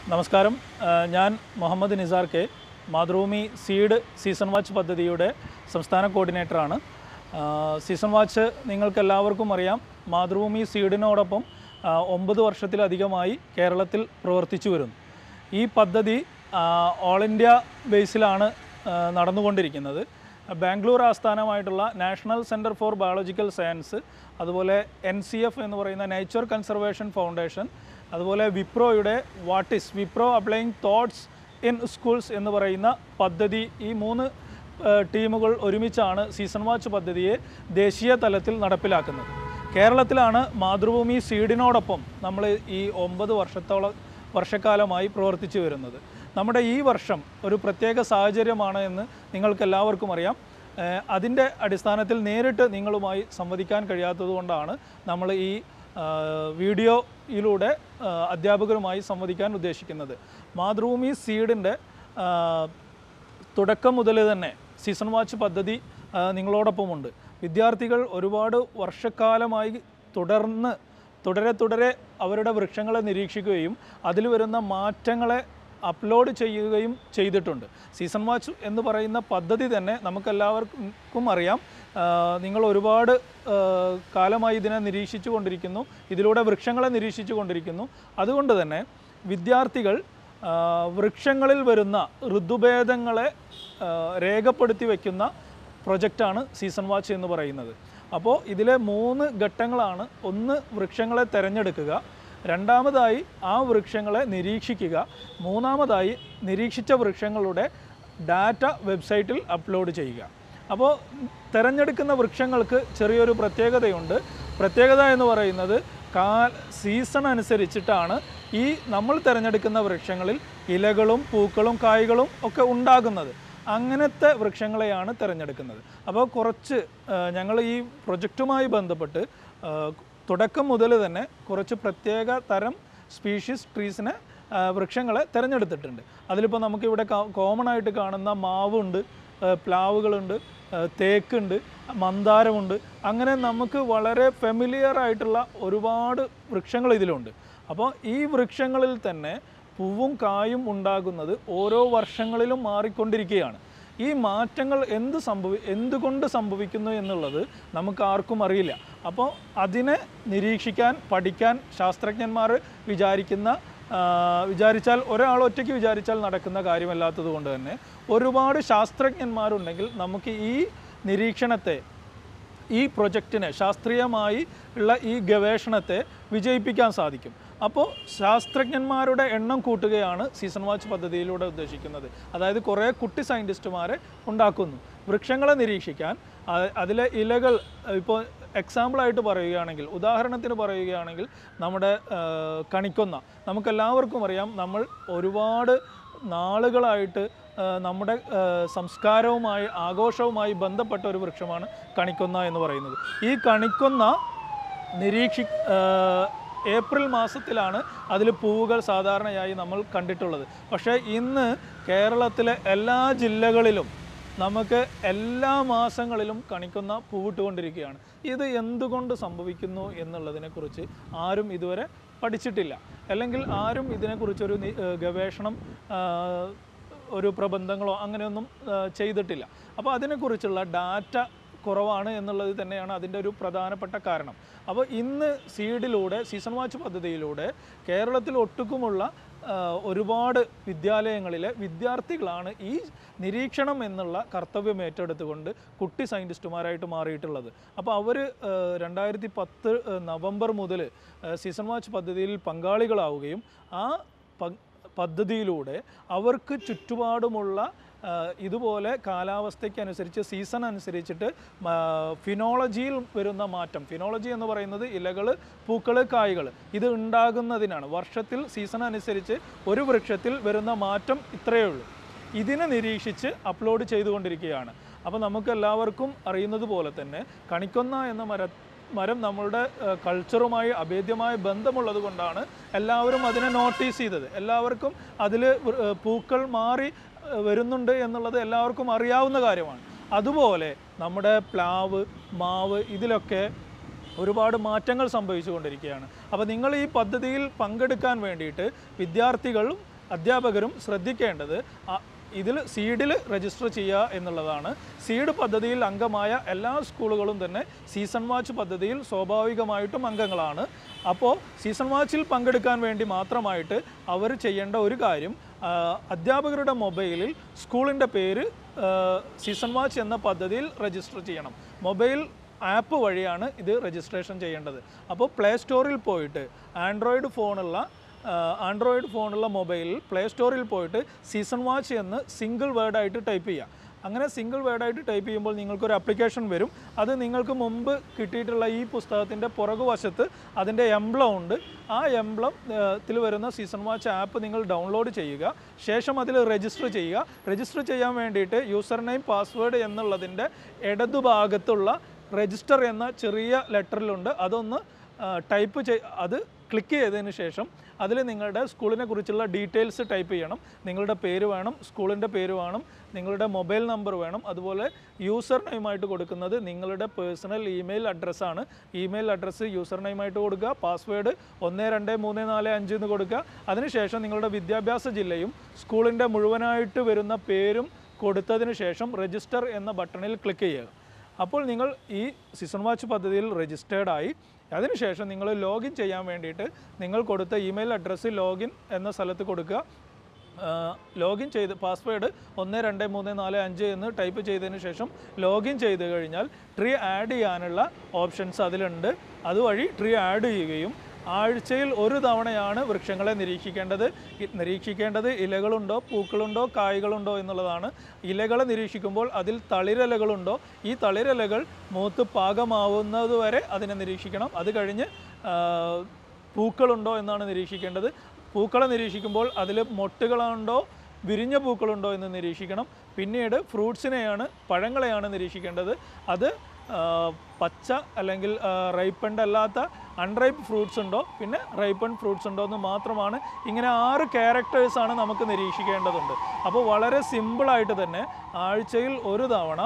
നമസ്കാരം. ഞാൻ Muhammad Nisar K, Mathrubhumi seed season watch പദ്ധതിയുടെ സംസ്ഥാന കോർഡിനേറ്ററാണ്. സീസൺ വാച്ച് നിങ്ങൾക്കെല്ലാവർക്കും അറിയാം, മാതൃഭൂമി സീഡിനോടൊപ്പം 9 വർഷത്തിലധികമായി കേരളത്തിൽ പ്രവർത്തിച്ചു വരുന്നു. ഈ പദ്ധതി ഓൾ ഇന്ത്യ ബേസിലാണ് നടന്നുകൊണ്ടിരിക്കുന്നത്. ബാംഗ്ലൂർ ആസ്ഥാനമായിട്ടുള്ള national centre for biological science, അതുപോലെ NCF എന്ന് പറയുന്ന നേച്ചർ കൺസർവേഷൻ ഫൗണ്ടേഷൻ, അതുപോലെ വിപ്രോയുടെ Wipro applying thoughts in schools എന്ന് പറയുന്ന പദ്ധതി, ഈ 3 ടീമുകൾ ഒരുമിച്ചാണ് സീസൺ വാച്ച് പദ്ധതിയെ ദേശീയ തലത്തിൽ നടപ്പിലാക്കുന്നത്. കേരളത്തിലാണ് മാതൃഭൂമി സീഡിനോടൊപ്പം നമ്മൾ ഈ 9 വർഷക്കാലമായി പ്രവർത്തിച്ചു വരുന്നത്. നമ്മുടെ ഈ വർഷം ഒരു പ്രത്യേക സാഹചര്യമാണ് എന്ന് നിങ്ങൾക്കെല്ലാവർക്കും അറിയാം. അതിൻ്റെ അടിസ്ഥാനത്തിൽ നേരിട്ട് നിങ്ങളുമായി സംവദിക്കാൻ കഴിയാത്തതുകൊണ്ടാണ് നമ്മൾ ഈ വീഡിയോയിലൂടെ അധ്യാപകരുമായി സംവദിക്കാൻ ഉദ്ദേശിക്കുന്നത്. മാതൃഭൂമി സീഡിൻ്റെ തുടക്കം മുതൽ തന്നെ സീസൺ വാച്ച് പദ്ധതി നിങ്ങളോടൊപ്പമുണ്ട്. വിദ്യാർത്ഥികൾ ഒരുപാട് വർഷക്കാലമായി തുടരെ അവരുടെ വൃക്ഷങ്ങളെ നിരീക്ഷിക്കുകയും അതിൽ വരുന്ന മാറ്റങ്ങളെ അപ്ലോഡ് ചെയ്യുകയും ചെയ്തിട്ടുണ്ട്. സീസൺ വാച്ച് എന്ന് പറയുന്ന പദ്ധതി തന്നെ നമുക്കെല്ലാവർക്കും അറിയാം. നിങ്ങൾ ഒരുപാട് കാലമായി ഇതിനെ നിരീക്ഷിച്ചു കൊണ്ടിരിക്കുന്നു, ഇതിലൂടെ വൃക്ഷങ്ങളെ നിരീക്ഷിച്ചു കൊണ്ടിരിക്കുന്നു. അതുകൊണ്ട് തന്നെ വിദ്യാർത്ഥികൾ വൃക്ഷങ്ങളിൽ വരുന്ന ഋതുഭേദങ്ങളെ രേഖപ്പെടുത്തി വയ്ക്കുന്ന പ്രൊജക്റ്റാണ് സീസൺ വാച്ച് എന്ന് പറയുന്നത്. അപ്പോൾ ഇതിലെ 3 ഘട്ടങ്ങളാണ്. ഒന്ന്, വൃക്ഷങ്ങളെ തിരഞ്ഞെടുക്കുക; രണ്ടാമതായി ആ വൃക്ഷങ്ങളെ നിരീക്ഷിക്കുക; മൂന്നാമതായി നിരീക്ഷിച്ച വൃക്ഷങ്ങളുടെ ഡാറ്റ വെബ്സൈറ്റിൽ അപ്ലോഡ് ചെയ്യുക. അപ്പോൾ തിരഞ്ഞെടുക്കുന്ന വൃക്ഷങ്ങൾക്ക് ചെറിയൊരു പ്രത്യേകതയുണ്ട്. പ്രത്യേകത എന്ന് പറയുന്നത് സീസൺ അനുസരിച്ചിട്ടാണ് ഈ നമ്മൾ തിരഞ്ഞെടുക്കുന്ന വൃക്ഷങ്ങളിൽ ഇലകളും പൂക്കളും കായ്കളും ഒക്കെ ഉണ്ടാകുന്നത്. അങ്ങനത്തെ വൃക്ഷങ്ങളെയാണ് തിരഞ്ഞെടുക്കുന്നത്. അപ്പോൾ കുറച്ച് ഞങ്ങൾ ഈ പ്രൊജക്റ്റുമായി ബന്ധപ്പെട്ട് തുടക്കം മുതൽ തന്നെ കുറച്ച് പ്രത്യേക തരം സ്പീഷീസ് ട്രീസിനെ വൃക്ഷങ്ങളെ തിരഞ്ഞെടുത്തിട്ടുണ്ട്. അതിലിപ്പോൾ നമുക്കിവിടെ കോമൺ ആയിട്ട് കാണുന്ന മാവുണ്ട്, പ്ലാവുകളുണ്ട്, തേക്കുണ്ട്, മന്ദാരമുണ്ട്. അങ്ങനെ നമുക്ക് വളരെ ഫെമിലിയർ ആയിട്ടുള്ള ഒരുപാട് വൃക്ഷങ്ങൾ ഇതിലുണ്ട്. അപ്പോൾ ഈ വൃക്ഷങ്ങളിൽ തന്നെ പൂവും കായും ഉണ്ടാകുന്നത് ഓരോ വർഷങ്ങളിലും മാറിക്കൊണ്ടിരിക്കുകയാണ്. ഈ മാറ്റങ്ങൾ എന്തുകൊണ്ട് സംഭവിക്കുന്നു എന്നുള്ളത് നമുക്ക് ആർക്കും അറിയില്ല. അപ്പോൾ അതിനെ നിരീക്ഷിക്കാൻ, പഠിക്കാൻ ശാസ്ത്രജ്ഞന്മാർ വിചാരിച്ചാൽ ഒരാൾ ഒറ്റയ്ക്ക് വിചാരിച്ചാൽ നടക്കുന്ന കാര്യമല്ലാത്തത് കൊണ്ട് തന്നെ ഒരുപാട് ശാസ്ത്രജ്ഞന്മാരുണ്ടെങ്കിൽ നമുക്ക് ഈ നിരീക്ഷണത്തെ, ഈ പ്രൊജക്റ്റിനെ, ശാസ്ത്രീയമായി ഉള്ള ഈ ഗവേഷണത്തെ വിജയിപ്പിക്കാൻ സാധിക്കും. അപ്പോൾ ശാസ്ത്രജ്ഞന്മാരുടെ എണ്ണം കൂട്ടുകയാണ് സീസൺ വാച്ച് പദ്ധതിയിലൂടെ ഉദ്ദേശിക്കുന്നത്. അതായത് കുറേ കുട്ടി സയൻറ്റിസ്റ്റുമാരെ ഉണ്ടാക്കുന്നു വൃക്ഷങ്ങളെ നിരീക്ഷിക്കാൻ. അതിലെ ഇലകൾ, ഇപ്പോൾ എക്സാമ്പിളായിട്ട് പറയുകയാണെങ്കിൽ, ഉദാഹരണത്തിന് പറയുകയാണെങ്കിൽ, നമ്മുടെ കണിക്കൊന്ന നമുക്കെല്ലാവർക്കും അറിയാം. നമ്മൾ ഒരുപാട് നാളുകളായിട്ട് നമ്മുടെ സംസ്കാരവുമായി, ആഘോഷവുമായി ബന്ധപ്പെട്ട ഒരു വൃക്ഷമാണ് കണിക്കൊന്ന എന്ന് പറയുന്നത്. ഈ കണിക്കൊന്ന ഏപ്രിൽ മാസത്തിലാണ് അതിൽ പൂവുകൾ സാധാരണയായി നമ്മൾ കണ്ടിട്ടുള്ളത്. പക്ഷേ ഇന്ന് കേരളത്തിലെ എല്ലാ ജില്ലകളിലും നമുക്ക് എല്ലാ മാസങ്ങളിലും കണിക്കൊന്ന പൂവിട്ടുകൊണ്ടിരിക്കുകയാണ്. ഇത് എന്തുകൊണ്ട് സംഭവിക്കുന്നു എന്നുള്ളതിനെക്കുറിച്ച് ആരും ഇതുവരെ പഠിച്ചിട്ടില്ല, അല്ലെങ്കിൽ ആരും ഇതിനെക്കുറിച്ചൊരു ഗവേഷണം, ഒരു പ്രബന്ധങ്ങളോ അങ്ങനെയൊന്നും ചെയ്തിട്ടില്ല. അപ്പോൾ അതിനെക്കുറിച്ചുള്ള ഡാറ്റ കുറവാണ് എന്നുള്ളത് തന്നെയാണ് അതിൻ്റെ ഒരു പ്രധാനപ്പെട്ട കാരണം. അപ്പോൾ ഇന്ന് സീഡിലൂടെ, സീസൺ വാച്ച് പദ്ധതിയിലൂടെ കേരളത്തിൽ ഒട്ടുക്കുമുള്ള ഒരുപാട് വിദ്യാലയങ്ങളിലെ വിദ്യാർത്ഥികളാണ് ഈ നിരീക്ഷണം എന്നുള്ള കർത്തവ്യം ഏറ്റെടുത്തുകൊണ്ട് കുട്ടി സയൻറ്റിസ്റ്റുമാരായിട്ട് മാറിയിട്ടുള്ളത്. അപ്പോൾ അവർ 2010 നവംബർ മുതൽ സീസൺ വാച്ച് പദ്ധതിയിൽ പങ്കാളികളാവുകയും ആ പദ്ധതിയിലൂടെ അവർക്ക് ചുറ്റുപാടുമുള്ള ഇതുപോലെ കാലാവസ്ഥയ്ക്കനുസരിച്ച്, സീസൺ അനുസരിച്ചിട്ട് ഫിനോളജിയിൽ വരുന്ന മാറ്റം, ഫിനോളജി എന്ന് പറയുന്നത് ഇലകൾ, പൂക്കൾ, കായ്കൾ, ഇത് ഉണ്ടാകുന്നതിനാണ്. വർഷത്തിൽ സീസൺ അനുസരിച്ച് ഒരു വൃക്ഷത്തിൽ വരുന്ന മാറ്റം ഇത്രയേ ഉള്ളൂ. ഇതിനെ നിരീക്ഷിച്ച് അപ്ലോഡ് ചെയ്തുകൊണ്ടിരിക്കുകയാണ്. അപ്പോൾ നമുക്കെല്ലാവർക്കും അറിയുന്നത് പോലെ തന്നെ കണിക്കൊന്ന എന്ന മരം നമ്മളുടെ കൾച്ചറുമായി അഭേദ്യമായ ബന്ധമുള്ളത് കൊണ്ടാണ് എല്ലാവരും അതിനെ നോട്ടീസ് ചെയ്തത്. എല്ലാവർക്കും അതിൽ പൂക്കൾ മാറി വരുന്നുണ്ട് എന്നുള്ളത് എല്ലാവർക്കും അറിയാവുന്ന കാര്യമാണ്. അതുപോലെ നമ്മുടെ പ്ലാവ്, മാവ്, ഇതിലൊക്കെ ഒരുപാട് മാറ്റങ്ങൾ സംഭവിച്ചു കൊണ്ടിരിക്കുകയാണ്. അപ്പോൾ നിങ്ങൾ ഈ പദ്ധതിയിൽ പങ്കെടുക്കാൻ വേണ്ടിയിട്ട് വിദ്യാർത്ഥികളും അധ്യാപകരും ശ്രദ്ധിക്കേണ്ടത് ഇതിൽ സീഡിൽ രജിസ്റ്റർ ചെയ്യുക എന്നുള്ളതാണ്. സീഡ് പദ്ധതിയിൽ അംഗമായ എല്ലാ സ്കൂളുകളും തന്നെ സീസൺ വാച്ച് പദ്ധതിയിൽ സ്വാഭാവികമായിട്ടും അംഗങ്ങളാണ്. അപ്പോൾ സീസൺ വാച്ചിൽ പങ്കെടുക്കാൻ വേണ്ടി മാത്രമായിട്ട് അവർ ചെയ്യേണ്ട ഒരു കാര്യം, അധ്യാപകരുടെ മൊബൈലിൽ സ്കൂളിൻ്റെ പേര് സീസൺ വാച്ച് എന്ന പദ്ധതിയിൽ രജിസ്റ്റർ ചെയ്യണം. മൊബൈൽ ആപ്പ് വഴിയാണ് ഇത് രജിസ്ട്രേഷൻ ചെയ്യേണ്ടത്. അപ്പോൾ പ്ലേ സ്റ്റോറിൽ പോയിട്ട് ആൻഡ്രോയിഡ് ഫോണുള്ള മൊബൈലിൽ പ്ലേ സ്റ്റോറിൽ പോയിട്ട് സീസൺ വാച്ച് എന്ന് സിംഗിൾ വേർഡായിട്ട് ടൈപ്പ് ചെയ്യുക. അങ്ങനെ സിംഗിൾ വേർഡായിട്ട് ടൈപ്പ് ചെയ്യുമ്പോൾ നിങ്ങൾക്കൊരു ആപ്ലിക്കേഷൻ വരും. അത് നിങ്ങൾക്ക് മുമ്പ് കിട്ടിയിട്ടുള്ള ഈ പുസ്തകത്തിൻ്റെ പുറകുവശത്ത് അതിൻ്റെ എംബ്ലം ഉണ്ട്. ആ എംബ്ലത്തിൽ വരുന്ന സീസൺ വാച്ച് ആപ്പ് നിങ്ങൾ ഡൗൺലോഡ് ചെയ്യുക. ശേഷം അതിൽ രജിസ്റ്റർ ചെയ്യുക. രജിസ്റ്റർ ചെയ്യാൻ വേണ്ടിയിട്ട് യൂസർ നെയിം പാസ്വേഡ് എന്നുള്ളതിൻ്റെ ഇടതുഭാഗത്തുള്ള രജിസ്റ്റർ എന്ന ചെറിയ ലെറ്ററിലുണ്ട്. അതൊന്ന് ടൈപ്പ് അത് ക്ലിക്ക് ചെയ്തതിന് ശേഷം അതിൽ നിങ്ങളുടെ സ്കൂളിനെ കുറിച്ചുള്ള ഡീറ്റെയിൽസ് ടൈപ്പ് ചെയ്യണം. നിങ്ങളുടെ പേര് വേണം, സ്കൂളിൻ്റെ പേര് വേണം, നിങ്ങളുടെ മൊബൈൽ നമ്പർ വേണം. അതുപോലെ യൂസർ നെയിമായിട്ട് കൊടുക്കുന്നത് നിങ്ങളുടെ പേഴ്സണൽ ഇമെയിൽ അഡ്രസ്സാണ്. ഇമെയിൽ അഡ്രസ്സ് യൂസർ നെയിമായിട്ട് കൊടുക്കുക. പാസ്വേഡ് 123455 എന്ന് കൊടുക്കുക. അതിനുശേഷം നിങ്ങളുടെ വിദ്യാഭ്യാസ ജില്ലയും സ്കൂളിൻ്റെ മുഴുവനായിട്ട് വരുന്ന പേരും കൊടുത്തതിന് ശേഷം രജിസ്റ്റർ എന്ന ബട്ടണിൽ ക്ലിക്ക് ചെയ്യുക. അപ്പോൾ നിങ്ങൾ ഈ സീസൺ വാച്ച് പദ്ധതിയിൽ രജിസ്റ്റേർഡായി. അതിനുശേഷം നിങ്ങൾ ലോഗിൻ ചെയ്യാൻ വേണ്ടിയിട്ട് നിങ്ങൾ കൊടുത്ത ഇമെയിൽ അഡ്രസ്സ് ലോഗിൻ എന്ന സ്ഥലത്ത് കൊടുക്കുക. ലോഗിൻ ചെയ്ത് പാസ്വേഡ് 123455 എന്ന് ടൈപ്പ് ചെയ്തതിന് ശേഷം ലോഗിൻ ചെയ്ത് കഴിഞ്ഞാൽ ട്രീ ആഡ് ചെയ്യാനുള്ള ഓപ്ഷൻസ് അതിലുണ്ട്. അതുവഴി ട്രീ ആഡ് ചെയ്യുകയും ആഴ്ചയിൽ ഒരു തവണയാണ് വൃക്ഷങ്ങളെ നിരീക്ഷിക്കേണ്ടത് ഇലകളുണ്ടോ, പൂക്കളുണ്ടോ, കായ്കളുണ്ടോ എന്നുള്ളതാണ്. ഇലകളെ നിരീക്ഷിക്കുമ്പോൾ അതിൽ തളിരിലകളുണ്ടോ, ഈ തളിരിലകൾ മൂത്ത് പാകമാവുന്നതുവരെ അതിനെ നിരീക്ഷിക്കണം. അത് കഴിഞ്ഞ് പൂക്കളുണ്ടോ എന്നാണ് നിരീക്ഷിക്കേണ്ടത്. പൂക്കളെ നിരീക്ഷിക്കുമ്പോൾ അതിൽ മൊട്ടുകളുണ്ടോ, വിരിഞ്ഞ പൂക്കളുണ്ടോ എന്ന് നിരീക്ഷിക്കണം. പിന്നീട് പഴങ്ങളെയാണ് നിരീക്ഷിക്കേണ്ടത്. അത് പച്ച അല്ലെങ്കിൽ റൈപ്പൻഡ് അല്ലാത്ത അൺറൈപ്പ് ഫ്രൂട്ട്സ് ഉണ്ടോ, പിന്നെ റൈപ്പൻഡ് ഫ്രൂട്ട്സ് ഉണ്ടോ എന്ന് മാത്രമാണ്. ഇങ്ങനെ 6 ക്യാരക്ടേഴ്സാണ് നമുക്ക് നിരീക്ഷിക്കേണ്ടതുണ്ട്. അപ്പോൾ വളരെ സിമ്പിളായിട്ട് തന്നെ ആഴ്ചയിൽ ഒരു തവണ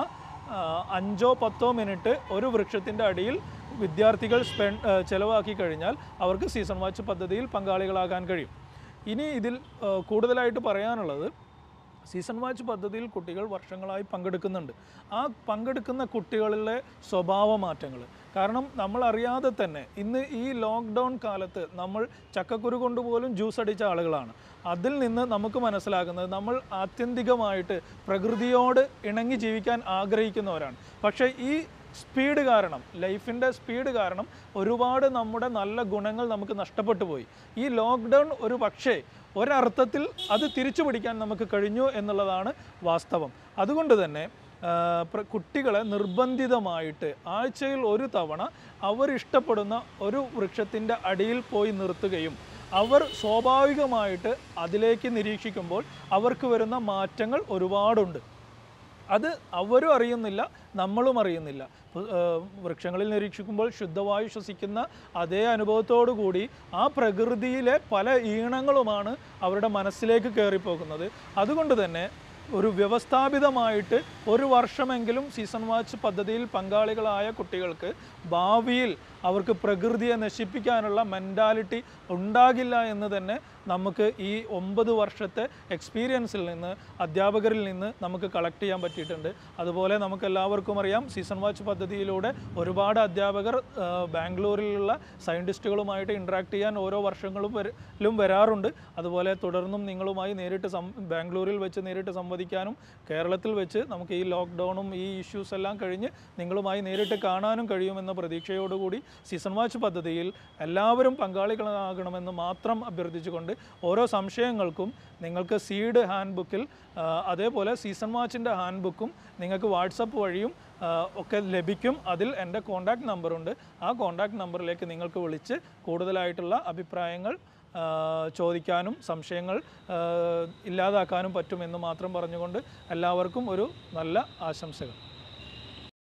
5-10 മിനിറ്റ് ഒരു വൃക്ഷത്തിൻ്റെ അടിയിൽ വിദ്യാർത്ഥികൾ ചിലവാക്കി കഴിഞ്ഞാൽ അവർക്ക് സീസൺ വാച്ച് പദ്ധതിയിൽ പങ്കാളികളാകാൻ കഴിയും. ഇനി ഇതിൽ കൂടുതലായിട്ട് പറയാനുള്ളത്, സീസൺ വാച്ച് പദ്ധതിയിൽ കുട്ടികൾ വർഷങ്ങളായി പങ്കെടുക്കുന്നുണ്ട്. ആ പങ്കെടുക്കുന്ന കുട്ടികളിലെ സ്വഭാവ മാറ്റങ്ങൾ, കാരണം നമ്മൾ അറിയാതെ തന്നെ ഇന്ന് ഈ ലോക്ക്ഡൗൺ കാലത്ത് നമ്മൾ ചക്കക്കുരു കൊണ്ടുപോലും ജ്യൂസ് അടിച്ച ആളുകളാണ്. അതിൽ നിന്ന് നമുക്ക് മനസ്സിലാകുന്നത് നമ്മൾ ആത്യന്തികമായിട്ട് പ്രകൃതിയോട് ഇണങ്ങി ജീവിക്കാൻ ആഗ്രഹിക്കുന്നവരാണ്. പക്ഷേ ഈ സ്പീഡ് കാരണം, ലൈഫിൻ്റെ സ്പീഡ് കാരണം ഒരുപാട് നമ്മുടെ നല്ല ഗുണങ്ങൾ നമുക്ക് നഷ്ടപ്പെട്ടു പോയി. ഈ ലോക്ക്ഡൗൺ ഒരു പക്ഷേ ഒരർത്ഥത്തിൽ അത് തിരിച്ചു പിടിക്കാൻ നമുക്ക് കഴിഞ്ഞു എന്നുള്ളതാണ് വാസ്തവം. അതുകൊണ്ട് തന്നെ കുട്ടികളെ നിർബന്ധിതമായിട്ട് ആഴ്ചയിൽ ഒരു തവണ അവരിഷ്ടപ്പെടുന്ന ഒരു വൃക്ഷത്തിൻ്റെ അടിയിൽ പോയി നിർത്തുകയും അവർ സ്വാഭാവികമായിട്ട് അതിലേക്ക് നിരീക്ഷിക്കുമ്പോൾ അവർക്ക് വരുന്ന മാറ്റങ്ങൾ ഒരുപാടുണ്ട്. അത് അവരും അറിയുന്നില്ല, നമ്മളും അറിയുന്നില്ല. വൃക്ഷങ്ങളിൽ നിരീക്ഷിക്കുമ്പോൾ ശുദ്ധവായു ശ്വസിക്കുന്ന അതേ അനുഭവത്തോടു കൂടി ആ പ്രകൃതിയിലെ പല ഈണങ്ങളുമാണ് അവരുടെ മനസ്സിലേക്ക് കയറിപ്പോകുന്നത്. അതുകൊണ്ട് തന്നെ ഒരു വ്യവസ്ഥാപിതമായിട്ട് ഒരു വർഷമെങ്കിലും സീസൺ വാച്ച് പദ്ധതിയിൽ പങ്കാളികളായ കുട്ടികൾക്ക് ഭാവിയിൽ അവർക്ക് പ്രകൃതിയെ നശിപ്പിക്കാനുള്ള മെൻറ്റാലിറ്റി ഉണ്ടാകില്ല എന്ന് തന്നെ നമുക്ക് ഈ 9 വർഷത്തെ എക്സ്പീരിയൻസിൽ നിന്ന്, അധ്യാപകരിൽ നിന്ന് നമുക്ക് കളക്ട് ചെയ്യാൻ പറ്റിയിട്ടുണ്ട്. അതുപോലെ നമുക്ക് എല്ലാവർക്കും അറിയാം, സീസൺ വാച്ച് പദ്ധതിയിലൂടെ ഒരുപാട് അധ്യാപകർ ബാംഗ്ലൂരിലുള്ള സയൻറ്റിസ്റ്റുകളുമായിട്ട് ഇൻട്രാക്ട് ചെയ്യാൻ ഓരോ വർഷങ്ങളിലും വരാറുണ്ട്. അതുപോലെ തുടർന്നും നിങ്ങളുമായി ബാംഗ്ലൂരിൽ വെച്ച് നേരിട്ട് സംവദിക്കാനും കേരളത്തിൽ വെച്ച് നമുക്ക് ഈ ലോക്ക്ഡൗണും ഈ ഇഷ്യൂസ് എല്ലാം കഴിഞ്ഞ് നിങ്ങളുമായി നേരിട്ട് കാണാനും കഴിയുമെന്ന പ്രതീക്ഷയോടുകൂടി സീസൺ വാച്ച് പദ്ധതിയിൽ എല്ലാവരും പങ്കാളികളാകണമെന്ന് മാത്രം അഭ്യർത്ഥിച്ചുകൊണ്ട് ഓരോ സംശയങ്ങൾക്കും നിങ്ങൾക്ക് സീഡ് ഹാൻഡ് ബുക്കിൽ അതേപോലെ സീസൺ വാച്ചിൻ്റെ ഹാൻഡ് ബുക്കും നിങ്ങൾക്ക് വാട്സപ്പ് വഴിയും ഒക്കെ ലഭിക്കും. അതിൽ എൻ്റെ കോൺടാക്റ്റ് നമ്പറുണ്ട്. ആ കോൺടാക്റ്റ് നമ്പറിലേക്ക് നിങ്ങൾക്ക് വിളിച്ച് കൂടുതലായിട്ടുള്ള അഭിപ്രായങ്ങൾ ചോദിക്കാനും സംശയങ്ങൾ ഇല്ലാതാക്കാനും പറ്റുമെന്ന് മാത്രം പറഞ്ഞുകൊണ്ട് എല്ലാവർക്കും ഒരു നല്ല ആശംസകൾ.